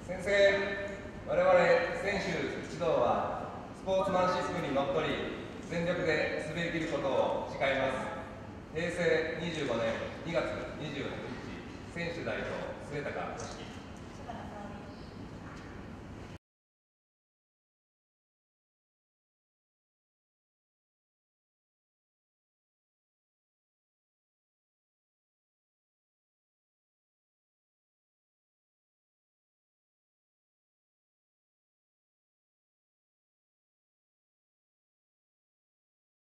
先生、我々選手一同はスポーツマンシップにのっとり全力で滑り切ることを誓います。平成25年2月28日選手代表末高俊樹。